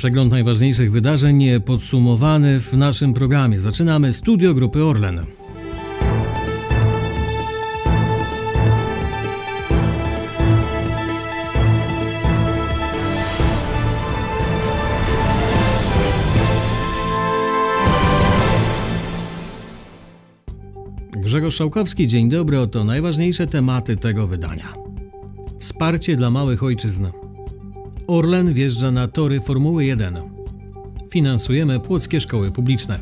Przegląd najważniejszych wydarzeń podsumowany w naszym programie. Zaczynamy Studio Grupy Orlen. Grzegorz Szałkowski, dzień dobry. Oto najważniejsze tematy tego wydania. Wsparcie dla małych ojczyzn. Orlen wjeżdża na tory Formuły 1. Finansujemy płockie szkoły publiczne.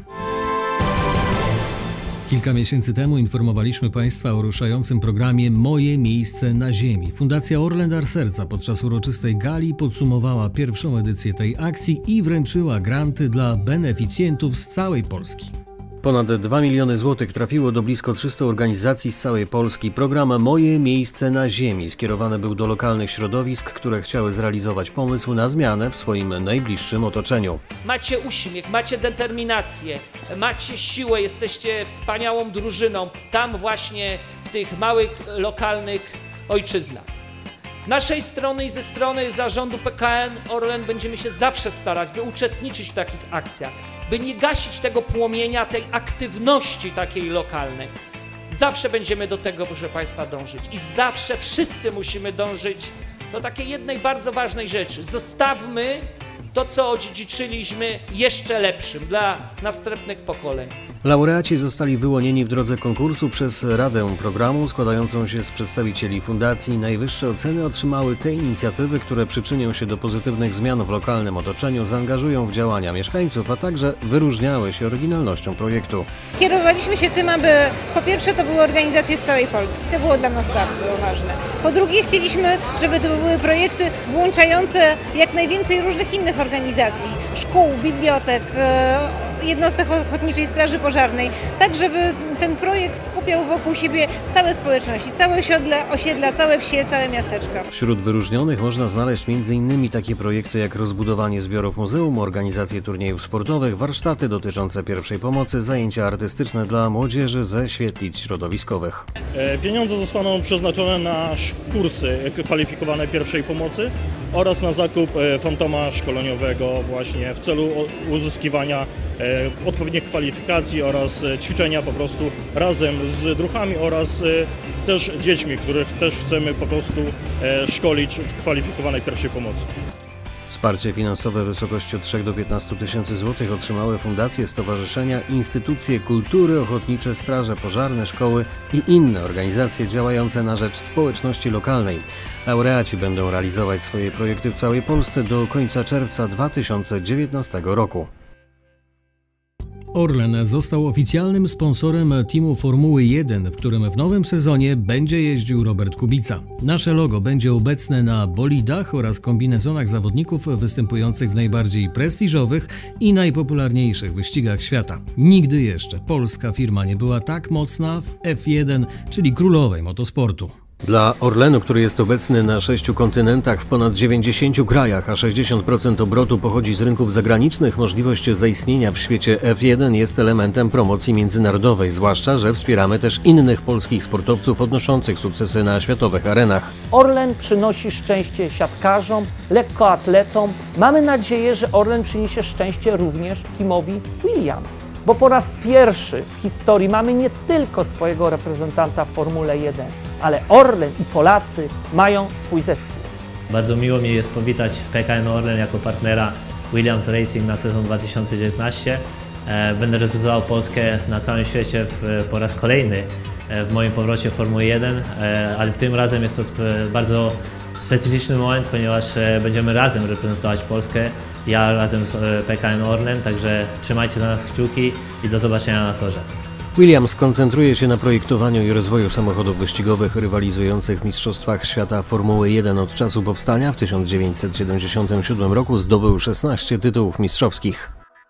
Kilka miesięcy temu informowaliśmy Państwa o ruszającym programie Moje miejsce na ziemi. Fundacja Orlen Dar Serca podczas uroczystej gali podsumowała pierwszą edycję tej akcji i wręczyła granty dla beneficjentów z całej Polski. Ponad 2 miliony złotych trafiło do blisko 300 organizacji z całej Polski. Program Moje miejsce na ziemi skierowany był do lokalnych środowisk, które chciały zrealizować pomysł na zmianę w swoim najbliższym otoczeniu. Macie uśmiech, macie determinację, macie siłę, jesteście wspaniałą drużyną tam właśnie w tych małych, lokalnych ojczyznach. Z naszej strony i ze strony zarządu PKN Orlen będziemy się zawsze starać, by uczestniczyć w takich akcjach, by nie gasić tego płomienia, tej aktywności takiej lokalnej. Zawsze będziemy do tego, proszę Państwa, dążyć i zawsze wszyscy musimy dążyć do takiej jednej bardzo ważnej rzeczy. Zostawmy to, co odziedziczyliśmy, jeszcze lepszym dla następnych pokoleń. Laureaci zostali wyłonieni w drodze konkursu przez Radę Programu składającą się z przedstawicieli fundacji. Najwyższe oceny otrzymały te inicjatywy, które przyczynią się do pozytywnych zmian w lokalnym otoczeniu, zaangażują w działania mieszkańców, a także wyróżniały się oryginalnością projektu. Kierowaliśmy się tym, aby po pierwsze to były organizacje z całej Polski, to było dla nas bardzo ważne. Po drugie chcieliśmy, żeby to były projekty włączające jak najwięcej różnych innych organizacji, szkół, bibliotek, jednostek Ochotniczej Straży Pożarnej, tak żeby ten projekt skupiał wokół siebie całe społeczności, całe osiedla, całe wsie, całe miasteczka. Wśród wyróżnionych można znaleźć m.in. takie projekty jak rozbudowanie zbiorów muzeum, organizację turniejów sportowych, warsztaty dotyczące pierwszej pomocy, zajęcia artystyczne dla młodzieży ze świetlic środowiskowych. Pieniądze zostaną przeznaczone na kursy kwalifikowane pierwszej pomocy oraz na zakup fantoma szkoleniowego właśnie w celu uzyskiwania odpowiednich kwalifikacji oraz ćwiczenia po prostu razem z druchami oraz też dziećmi, których też chcemy po prostu szkolić w kwalifikowanej pierwszej pomocy. Wsparcie finansowe w wysokości od 3 do 15 tysięcy złotych otrzymały fundacje, stowarzyszenia, instytucje kultury, ochotnicze straże pożarne, szkoły i inne organizacje działające na rzecz społeczności lokalnej. Laureaci będą realizować swoje projekty w całej Polsce do końca czerwca 2019 roku. Orlen został oficjalnym sponsorem teamu Formuły 1, w którym w nowym sezonie będzie jeździł Robert Kubica. Nasze logo będzie obecne na bolidach oraz kombinezonach zawodników występujących w najbardziej prestiżowych i najpopularniejszych wyścigach świata. Nigdy jeszcze polska firma nie była tak mocna w F1, czyli królowej motosportu. Dla Orlenu, który jest obecny na 6 kontynentach w ponad 90 krajach, a 60% obrotu pochodzi z rynków zagranicznych, możliwość zaistnienia w świecie F1 jest elementem promocji międzynarodowej, zwłaszcza że wspieramy też innych polskich sportowców odnoszących sukcesy na światowych arenach. Orlen przynosi szczęście siatkarzom, lekkoatletom. Mamy nadzieję, że Orlen przyniesie szczęście również Kimowi Williams. Bo po raz pierwszy w historii mamy nie tylko swojego reprezentanta w Formule 1, ale Orlen i Polacy mają swój zespół. Bardzo miło mi jest powitać PKN Orlen jako partnera Williams Racing na sezon 2019. Będę reprezentował Polskę na całym świecie po raz kolejny w moim powrocie w Formuły 1, ale tym razem jest to bardzo specyficzny moment, ponieważ będziemy razem reprezentować Polskę. Ja razem z PKN Orlen, także trzymajcie za nas kciuki i do zobaczenia na torze. Williams koncentruje się na projektowaniu i rozwoju samochodów wyścigowych rywalizujących w Mistrzostwach Świata Formuły 1 od czasu powstania. W 1977 roku zdobył 16 tytułów mistrzowskich.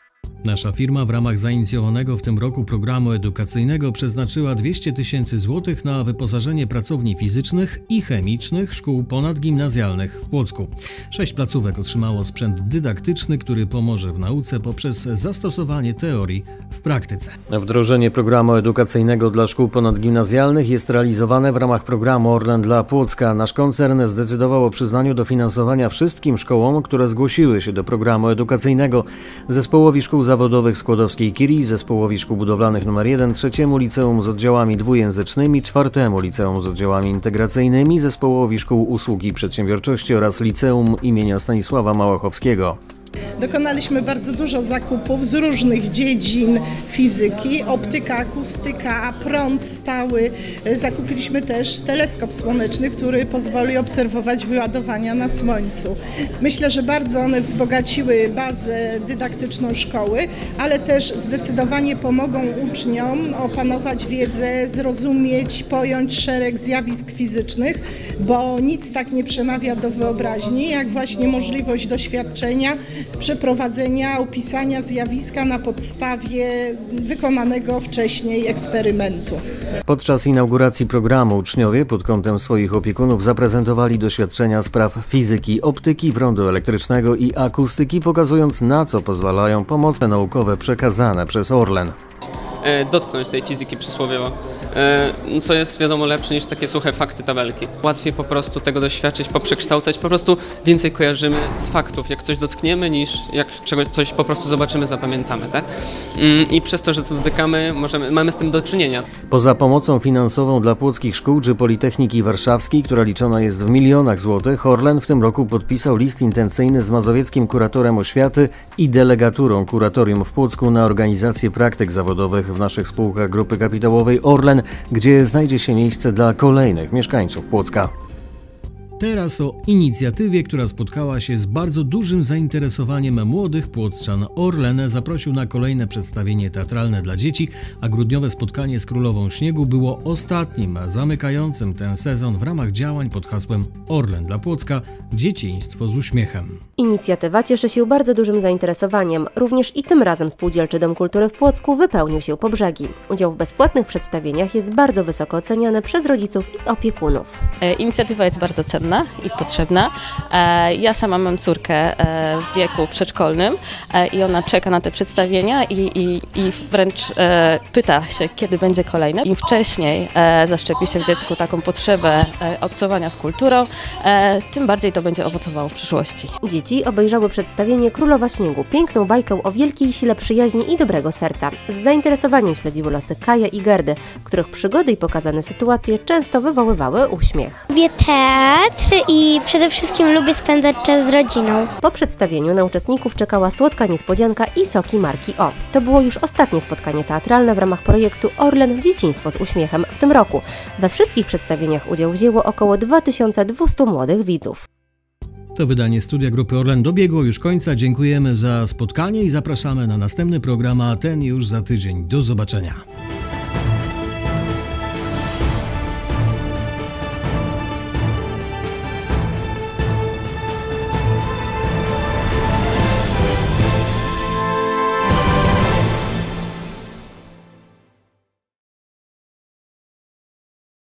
Nasza firma w ramach zainicjowanego w tym roku programu edukacyjnego przeznaczyła 200 000 złotych na wyposażenie pracowni fizycznych i chemicznych szkół ponadgimnazjalnych w Płocku. 6 placówek otrzymało sprzęt dydaktyczny, który pomoże w nauce poprzez zastosowanie teorii w praktyce. Wdrożenie programu edukacyjnego dla szkół ponadgimnazjalnych jest realizowane w ramach programu Orlen dla Płocka. Nasz koncern zdecydował o przyznaniu dofinansowania wszystkim szkołom, które zgłosiły się do programu edukacyjnego. Zespołowi szkół zawodowych Skłodowskiej Curie, Zespołowi Szkół Budowlanych nr 1, 3. Liceum z oddziałami dwujęzycznymi, 4. Liceum z oddziałami integracyjnymi, Zespołowi Szkół Usług i Przedsiębiorczości oraz Liceum imienia Stanisława Małachowskiego. Dokonaliśmy bardzo dużo zakupów z różnych dziedzin fizyki, optyka, akustyka, prąd stały. Zakupiliśmy też teleskop słoneczny, który pozwoli obserwować wyładowania na Słońcu. Myślę, że bardzo one wzbogaciły bazę dydaktyczną szkoły, ale też zdecydowanie pomogą uczniom opanować wiedzę, zrozumieć, pojąć szereg zjawisk fizycznych, bo nic tak nie przemawia do wyobraźni, jak właśnie możliwość doświadczenia, przeprowadzenia, opisania zjawiska na podstawie wykonanego wcześniej eksperymentu. Podczas inauguracji programu uczniowie pod kątem swoich opiekunów zaprezentowali doświadczenia z praw fizyki, optyki, prądu elektrycznego i akustyki, pokazując, na co pozwalają pomoce naukowe przekazane przez Orlen. Dotknąć tej fizyki przysłowiowo, co jest wiadomo lepsze niż takie suche fakty, tabelki. Łatwiej po prostu tego doświadczyć, poprzekształcać, po prostu więcej kojarzymy z faktów, jak coś dotkniemy, niż jak coś po prostu zobaczymy, zapamiętamy, tak? I przez to, że to dotykamy, mamy z tym do czynienia. Poza pomocą finansową dla płockich szkół czy Politechniki Warszawskiej, która liczona jest w milionach złotych, Orlen w tym roku podpisał list intencyjny z mazowieckim kuratorem oświaty i delegaturą kuratorium w Płocku na organizację praktyk zawodowych w naszych spółkach Grupy Kapitałowej Orlen, gdzie znajdzie się miejsce dla kolejnych mieszkańców Płocka. Teraz o inicjatywie, która spotkała się z bardzo dużym zainteresowaniem młodych płockczan. Orlen zaprosił na kolejne przedstawienie teatralne dla dzieci, a grudniowe spotkanie z Królową Śniegu było ostatnim, zamykającym ten sezon w ramach działań pod hasłem Orlen dla Płocka – Dzieciństwo z uśmiechem. Inicjatywa cieszy się bardzo dużym zainteresowaniem. Również i tym razem Spółdzielczy Dom Kultury w Płocku wypełnił się po brzegi. Udział w bezpłatnych przedstawieniach jest bardzo wysoko oceniany przez rodziców i opiekunów. Inicjatywa jest bardzo cenna i potrzebna. Ja sama mam córkę w wieku przedszkolnym i ona czeka na te przedstawienia i wręcz pyta się, kiedy będzie kolejne. Im wcześniej zaszczepi się w dziecku taką potrzebę obcowania z kulturą, tym bardziej to będzie owocowało w przyszłości. Dzieci obejrzały przedstawienie Królowa Śniegu, piękną bajkę o wielkiej sile przyjaźni i dobrego serca. Z zainteresowaniem śledziły losy Kaja i Gerdy, których przygody i pokazane sytuacje często wywoływały uśmiech. Lubię teatr i przede wszystkim lubię spędzać czas z rodziną. Po przedstawieniu na uczestników czekała słodka niespodzianka i soki marki O. To było już ostatnie spotkanie teatralne w ramach projektu Orlen Dzieciństwo z uśmiechem w tym roku. We wszystkich przedstawieniach udział wzięło około 2200 młodych widzów. To wydanie Studia Grupy Orlen dobiegło już końca. Dziękujemy za spotkanie i zapraszamy na następny program, a ten już za tydzień. Do zobaczenia.